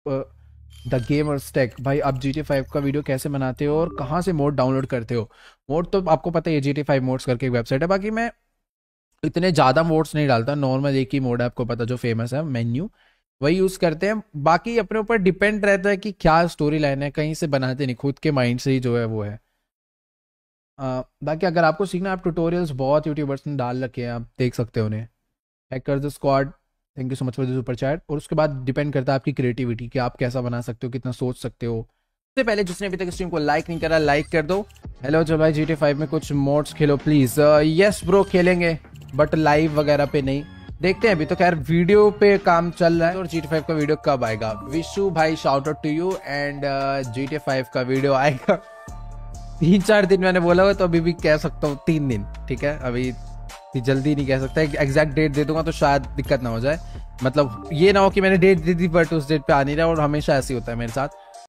The gamers take. भाई आप GTA 5 का वीडियो कैसे बनाते हो और कहाँ से मोड डाउनलोड करते हो? मोड तो आपको पता ही है, GTA 5 मोड्स करके एक वेबसाइट है। बाकी मैं इतने ज़्यादा मोड्स नहीं डालता, नॉर्मल एक ही मोड है आपको पता जो फेमस है, मेन्यू, वही यूज़ करते हैं। बाकी अपने ऊपर डिपेंड रहता है कि क्या स्टोरी लाइन है, कहीं से बनाते नहीं, खुद के माइंड से ही जो है वो है। बाकी अगर आपको सीखना, आप ट्यूटोरियल्स बहुत यूट्यूबर्स ने डाल रखे हैं, आप देख सकते हो उन्हें। Hacker the squad, thank you so much for the super chat. और उसके बाद डिपेंड करता है आपकी क्रिएटिविटी कि आप कैसा बना सकते हो, कितना सोच सकते हो। सबसे पहले जिसने अभी तक स्ट्रीम को लाइक नहीं करा, लाइक कर दो। हेलो जो भाई, GTA 5 में कुछ मोड्स खेलो प्लीज। यस ब्रो, खेलेंगे बट लाइव वगैरह पे नहीं। देखते हैं, अभी तो खैर वीडियो पे काम चल रहा है। और GTA 5 का वीडियो कब आएगा? विशु भाई shout out to you. And GTA 5 का वीडियो आएगा 3-4 दिन मैंने बोला हुआ, तो अभी भी कह सकता हूँ 3 दिन, ठीक है। अभी जल्दी नहीं कह सकता, एग्जैक्ट डेट दे दूंगा तो शायद दिक्कत ना हो जाए। मतलब ये ना हो कि मैंने डेट दे दी बट उस डेट पे आ नहीं रहा, और हमेशा ऐसे ही होता है मेरे साथ।